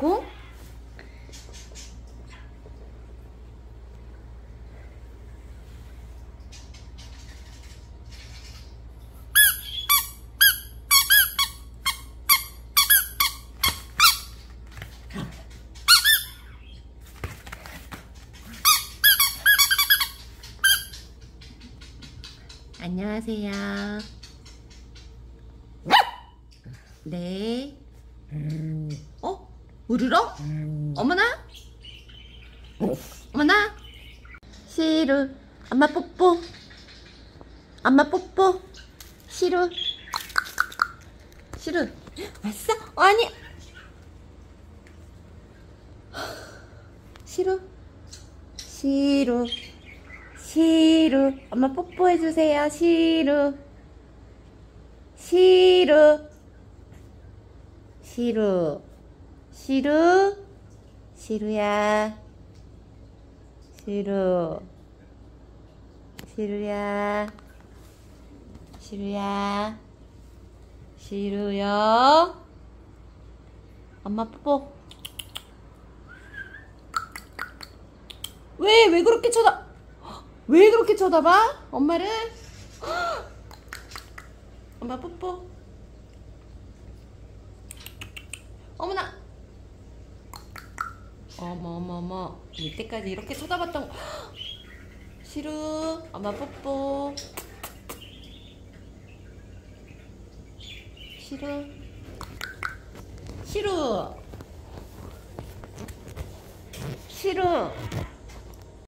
있고. 안녕하세요. 네. 우르렁? 어머나? 어머나? 시루, 엄마 뽀뽀. 엄마 뽀뽀. 시루. 시루. 왔어? 아니. 시루. 시루. 시루. 엄마 뽀뽀해주세요. 시루. 시루. 시루. 시루. 시루야. 시루. 시루야. 시루야. 시루요. 엄마 뽀뽀. 왜 그렇게 왜 그렇게 쳐다봐? 엄마를? 엄마 뽀뽀. 어머나. 어머. 이때까지 이렇게 쳐다봤던 거. 시루. 엄마 뽀뽀. 시루. 시루. 시루.